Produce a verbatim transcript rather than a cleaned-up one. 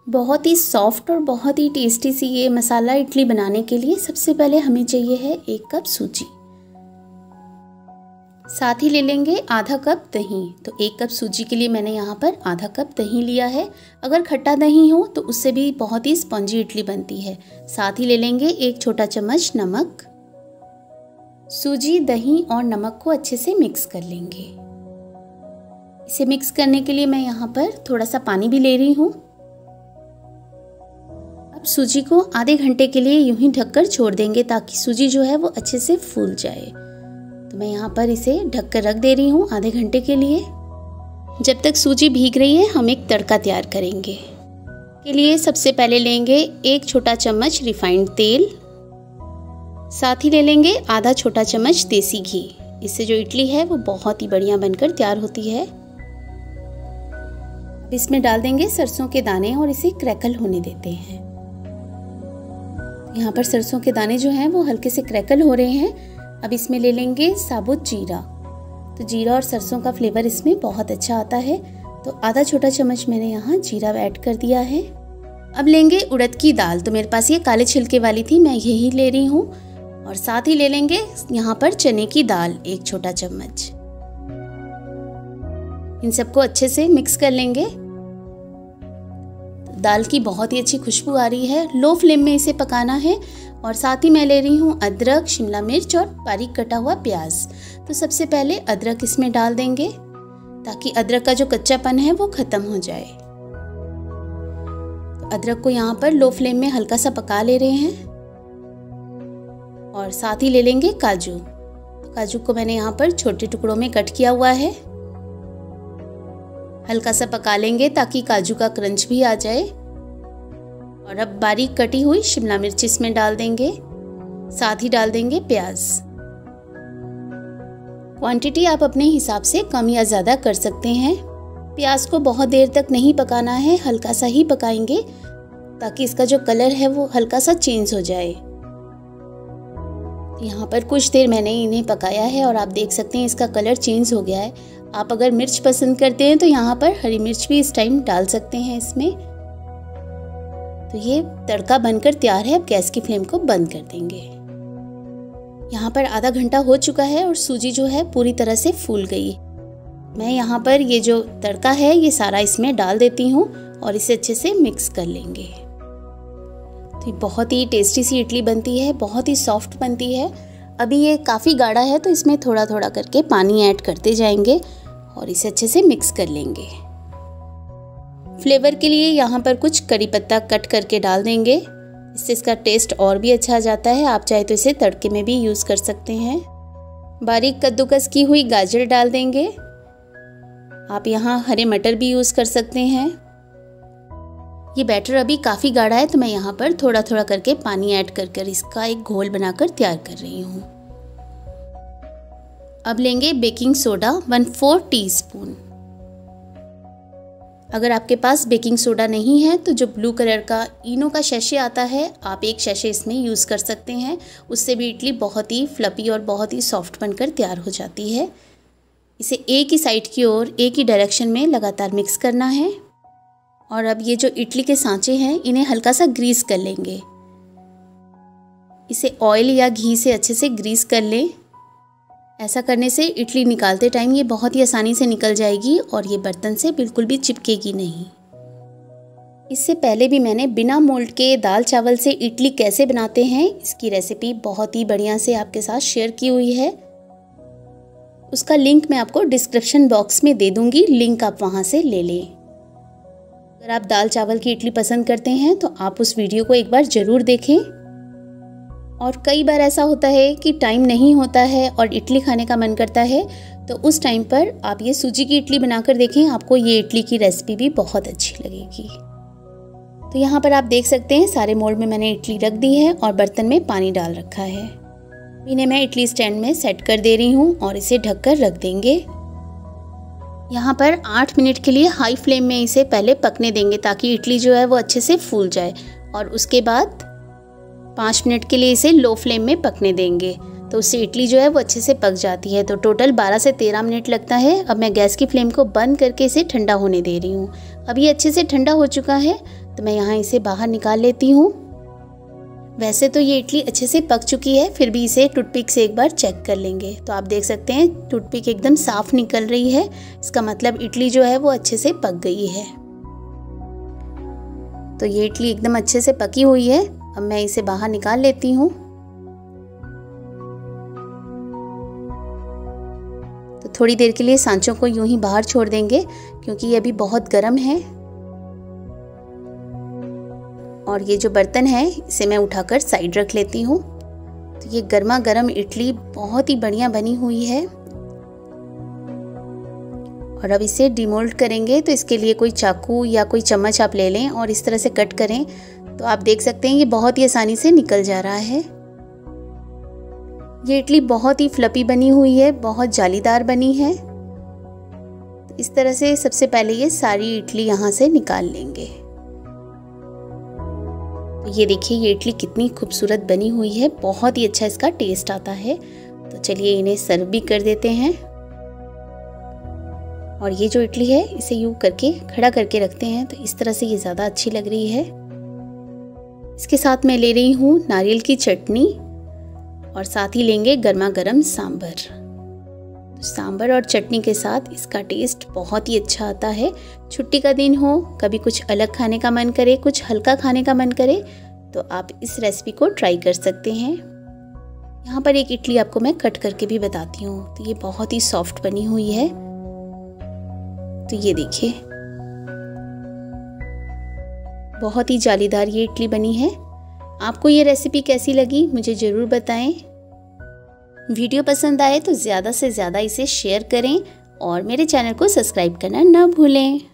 बहुत ही सॉफ्ट और बहुत ही टेस्टी सी ये मसाला इडली बनाने के लिए सबसे पहले हमें चाहिए है एक कप सूजी। साथ ही ले लेंगे आधा कप दही। तो एक कप सूजी के लिए मैंने यहाँ पर आधा कप दही लिया है। अगर खट्टा दही हो तो उससे भी बहुत ही स्पंजी इडली बनती है। साथ ही ले लेंगे एक छोटा चम्मच नमक। सूजी, दही और नमक को अच्छे से मिक्स कर लेंगे। इसे मिक्स करने के लिए मैं यहाँ पर थोड़ा सा पानी भी ले रही हूँ। अब सूजी को आधे घंटे के लिए यूं ही ढककर छोड़ देंगे ताकि सूजी जो है वो अच्छे से फूल जाए। तो मैं यहाँ पर इसे ढककर रख दे रही हूँ आधे घंटे के लिए। जब तक सूजी भीग रही है हम एक तड़का तैयार करेंगे। के लिए सबसे पहले लेंगे एक छोटा चम्मच रिफाइंड तेल। साथ ही ले लेंगे आधा छोटा चम्मच देसी घी। इससे जो इडली है वो बहुत ही बढ़िया बनकर तैयार होती है। इसमें डाल देंगे सरसों के दाने और इसे क्रैकल होने देते हैं। यहाँ पर सरसों के दाने जो हैं वो हल्के से क्रैकल हो रहे हैं। अब इसमें ले लेंगे साबुत जीरा। तो जीरा और सरसों का फ्लेवर इसमें बहुत अच्छा आता है। तो आधा छोटा चम्मच मैंने यहाँ जीरा ऐड कर दिया है। अब लेंगे उड़द की दाल। तो मेरे पास ये काले छिलके वाली थी, मैं यही ले रही हूँ। और साथ ही ले लेंगे यहाँ पर चने की दाल एक छोटा चम्मच। इन सबको अच्छे से मिक्स कर लेंगे। दाल की बहुत ही अच्छी खुशबू आ रही है। लो फ्लेम में इसे पकाना है। और साथ ही मैं ले रही हूँ अदरक, शिमला मिर्च और बारीक कटा हुआ प्याज। तो सबसे पहले अदरक इसमें डाल देंगे ताकि अदरक का जो कच्चापन है वो खत्म हो जाए। तो अदरक को यहाँ पर लो फ्लेम में हल्का सा पका ले रहे हैं। और साथ ही ले लेंगे काजू। काजू को मैंने यहाँ पर छोटे टुकड़ों में कट किया हुआ है। हल्का सा पका लेंगे ताकि काजू का क्रंच भी आ जाए। और अब बारीक कटी हुई शिमला मिर्च इसमें डाल देंगे। साथ ही डाल देंगे प्याज। क्वांटिटी आप अपने हिसाब से कम या ज़्यादा कर सकते हैं। प्याज को बहुत देर तक नहीं पकाना है, हल्का सा ही पकाएंगे ताकि इसका जो कलर है वो हल्का सा चेंज हो जाए। यहाँ पर कुछ देर मैंने इन्हें पकाया है और आप देख सकते हैं इसका कलर चेंज हो गया है। आप अगर मिर्च पसंद करते हैं तो यहाँ पर हरी मिर्च भी इस टाइम डाल सकते हैं इसमें। तो ये तड़का बनकर तैयार है। अब गैस की फ्लेम को बंद कर देंगे। यहाँ पर आधा घंटा हो चुका है और सूजी जो है पूरी तरह से फूल गई। मैं यहाँ पर ये जो तड़का है ये सारा इसमें डाल देती हूँ और इसे अच्छे से मिक्स कर लेंगे। तो ये बहुत ही टेस्टी सी इडली बनती है, बहुत ही सॉफ्ट बनती है। अभी ये काफ़ी गाढ़ा है तो इसमें थोड़ा थोड़ा करके पानी ऐड करते जाएंगे और इसे अच्छे से मिक्स कर लेंगे। फ्लेवर के लिए यहाँ पर कुछ करी पत्ता कट करके डाल देंगे। इससे इसका टेस्ट और भी अच्छा आ जाता है। आप चाहे तो इसे तड़के में भी यूज़ कर सकते हैं। बारीक कद्दूकस की हुई गाजर डाल देंगे। आप यहाँ हरे मटर भी यूज़ कर सकते हैं। ये बैटर अभी काफ़ी गाढ़ा है तो मैं यहाँ पर थोड़ा थोड़ा करके पानी ऐड कर कर इसका एक घोल बनाकर तैयार कर रही हूँ। अब लेंगे baking soda one four teaspoon. अगर आपके पास बेकिंग सोडा नहीं है तो जो ब्लू कलर का इनो का शैशे आता है आप एक शैशे इसमें यूज़ कर सकते हैं। उससे भी इडली बहुत ही फ्लफी और बहुत ही सॉफ्ट बनकर तैयार हो जाती है। इसे एक ही साइड की ओर एक ही डायरेक्शन में लगातार मिक्स करना है। और अब ये जो इडली के सांचे हैं इन्हें हल्का सा ग्रीस कर लेंगे। इसे ऑयल या घी से अच्छे से ग्रीस कर लें। ऐसा करने से इडली निकालते टाइम ये बहुत ही आसानी से निकल जाएगी और ये बर्तन से बिल्कुल भी चिपकेगी नहीं। इससे पहले भी मैंने बिना मोल्ड के दाल चावल से इडली कैसे बनाते हैं इसकी रेसिपी बहुत ही बढ़िया से आपके साथ शेयर की हुई है। उसका लिंक मैं आपको डिस्क्रिप्शन बॉक्स में दे दूंगी, लिंक आप वहाँ से ले लें। अगर आप दाल चावल की इडली पसंद करते हैं तो आप उस वीडियो को एक बार ज़रूर देखें। और कई बार ऐसा होता है कि टाइम नहीं होता है और इडली खाने का मन करता है तो उस टाइम पर आप ये सूजी की इडली बनाकर देखें, आपको ये इडली की रेसिपी भी बहुत अच्छी लगेगी। तो यहाँ पर आप देख सकते हैं सारे मोल्ड में मैंने इडली रख दी है और बर्तन में पानी डाल रखा है। इन्हें मैं इडली स्टैंड में सेट कर दे रही हूँ और इसे ढककर रख देंगे। यहाँ पर आठ मिनट के लिए हाई फ्लेम में इसे पहले पकने देंगे ताकि इडली जो है वो अच्छे से फूल जाए। और उसके बाद पाँच मिनट के लिए इसे लो फ्लेम में पकने देंगे तो उससे इडली जो है वो अच्छे से पक जाती है। तो टोटल बारह से तेरह मिनट लगता है। अब मैं गैस की फ्लेम को बंद करके इसे ठंडा होने दे रही हूँ। अब ये अच्छे से ठंडा हो चुका है तो मैं यहाँ इसे बाहर निकाल लेती हूँ। वैसे तो ये इडली अच्छे से पक चुकी है, फिर भी इसे टूथपिक से एक बार चेक कर लेंगे। तो आप देख सकते हैं टूथपिक एकदम साफ निकल रही है, इसका मतलब इडली जो है वो अच्छे से पक गई है। तो ये इडली एकदम अच्छे से पकी हुई है। अब मैं इसे बाहर निकाल लेती हूँ। तो थोड़ी देर के लिए सांचों को यूं ही बाहर छोड़ देंगे क्योंकि ये अभी बहुत गर्म है। और ये जो बर्तन है इसे मैं उठाकर साइड रख लेती हूँ। तो ये गर्मा गर्म इडली बहुत ही बढ़िया बनी हुई है। और अब इसे डिमोल्ड करेंगे, तो इसके लिए कोई चाकू या कोई चम्मच आप ले लें और इस तरह से कट करें। तो आप देख सकते हैं ये बहुत ही आसानी से निकल जा रहा है। ये इडली बहुत ही फ्लफी बनी हुई है, बहुत जालीदार बनी है। तो इस तरह से सबसे पहले ये सारी इडली यहाँ से निकाल लेंगे। ये देखिए ये इडली कितनी खूबसूरत बनी हुई है, बहुत ही अच्छा इसका टेस्ट आता है। तो चलिए इन्हें सर्व भी कर देते हैं। और ये जो इडली है इसे यूं करके खड़ा करके रखते हैं, तो इस तरह से ये ज़्यादा अच्छी लग रही है। इसके साथ मैं ले रही हूँ नारियल की चटनी और साथ ही लेंगे गर्मा गर्म सांभर। तो सांभर और चटनी के साथ इसका टेस्ट बहुत ही अच्छा आता है। छुट्टी का दिन हो, कभी कुछ अलग खाने का मन करे, कुछ हल्का खाने का मन करे, तो आप इस रेसिपी को ट्राई कर सकते हैं। यहाँ पर एक इडली आपको मैं कट करके भी बताती हूँ। तो ये बहुत ही सॉफ्ट बनी हुई है। तो ये देखिए बहुत ही जालीदार ये इडली बनी है। आपको ये रेसिपी कैसी लगी मुझे ज़रूर बताएं। वीडियो पसंद आए तो ज़्यादा से ज़्यादा इसे शेयर करें और मेरे चैनल को सब्सक्राइब करना ना भूलें।